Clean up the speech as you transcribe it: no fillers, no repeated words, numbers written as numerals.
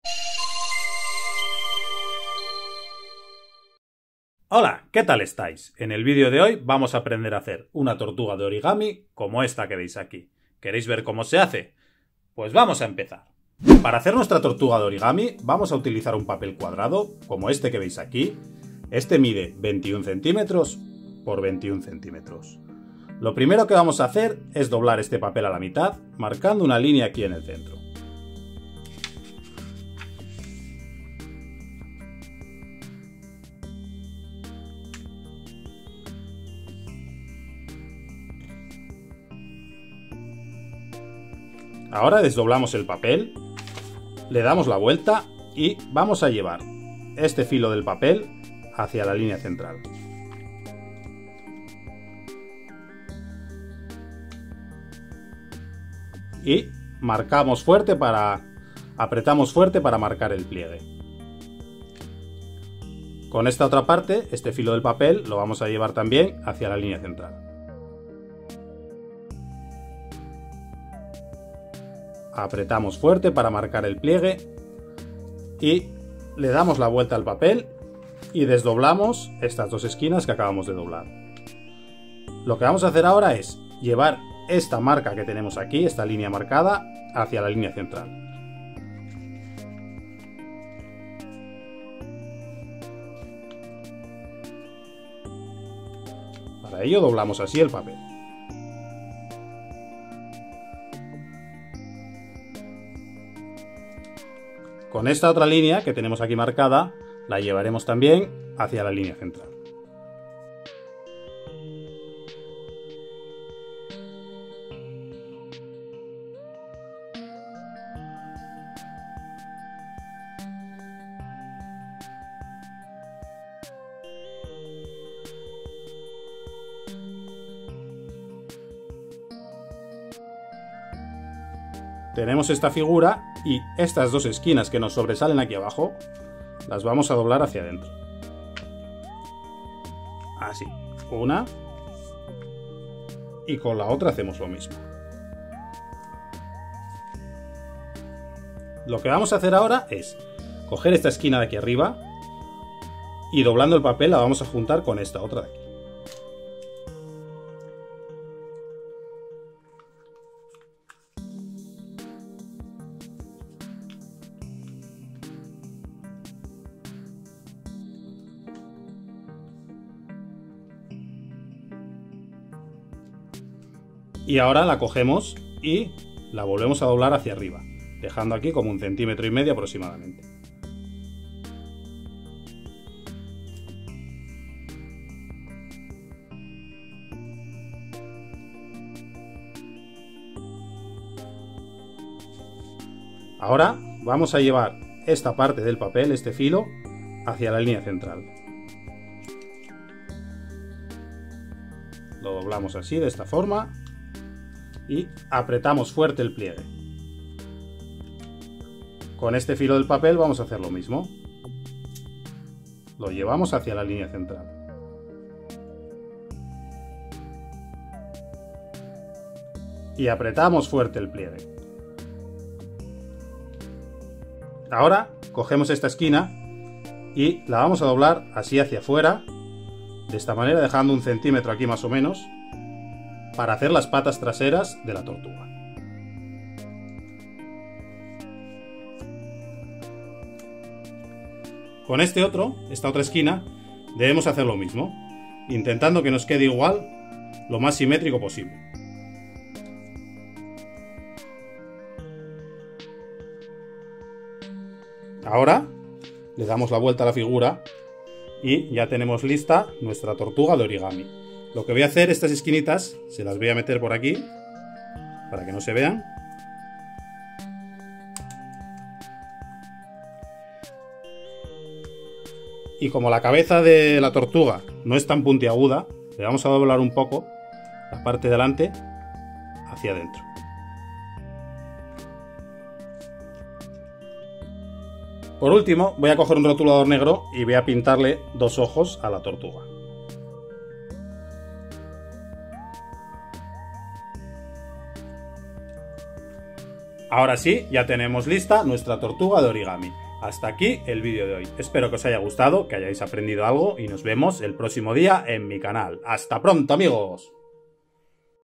Hola, ¿qué tal estáis? En el vídeo de hoy vamos a aprender a hacer una tortuga de origami como esta que veis aquí. ¿Queréis ver cómo se hace? Pues vamos a empezar. Para hacer nuestra tortuga de origami vamos a utilizar un papel cuadrado como este que veis aquí. Este mide 21 centímetros por 21 centímetros. Lo primero que vamos a hacer es doblar este papel a la mitad, marcando una línea aquí en el centro. Ahora desdoblamos el papel, le damos la vuelta y vamos a llevar este filo del papel hacia la línea central. Y apretamos fuerte para marcar el pliegue. Con esta otra parte, este filo del papel lo vamos a llevar también hacia la línea central. Apretamos fuerte para marcar el pliegue y le damos la vuelta al papel y desdoblamos estas dos esquinas que acabamos de doblar. Lo que vamos a hacer ahora es llevar esta marca que tenemos aquí, esta línea marcada, hacia la línea central. Para ello doblamos así el papel. Con esta otra línea que tenemos aquí marcada, la llevaremos también hacia la línea central. Tenemos esta figura y estas dos esquinas que nos sobresalen aquí abajo las vamos a doblar hacia adentro. Así, una y con la otra hacemos lo mismo. Lo que vamos a hacer ahora es coger esta esquina de aquí arriba y doblando el papel la vamos a juntar con esta otra de aquí. Y ahora la cogemos y la volvemos a doblar hacia arriba, dejando aquí como 1,5 centímetros aproximadamente. Ahora vamos a llevar esta parte del papel, este filo, hacia la línea central. Lo doblamos así, de esta forma. Y apretamos fuerte el pliegue. Con este filo del papel vamos a hacer lo mismo. Lo llevamos hacia la línea central. Y apretamos fuerte el pliegue. Ahora cogemos esta esquina y la vamos a doblar así hacia afuera, de esta manera, dejando 1 centímetro aquí más o menos, para hacer las patas traseras de la tortuga. Con esta otra esquina, debemos hacer lo mismo, intentando que nos quede igual, lo más simétrico posible. Ahora le damos la vuelta a la figura y ya tenemos lista nuestra tortuga de origami. Lo que voy a hacer, estas esquinitas, se las voy a meter por aquí, para que no se vean. Y como la cabeza de la tortuga no es tan puntiaguda, le vamos a doblar un poco la parte de delante hacia adentro. Por último, voy a coger un rotulador negro y voy a pintarle 2 ojos a la tortuga. Ahora sí, ya tenemos lista nuestra tortuga de origami. Hasta aquí el vídeo de hoy. Espero que os haya gustado, que hayáis aprendido algo y nos vemos el próximo día en mi canal. ¡Hasta pronto, amigos!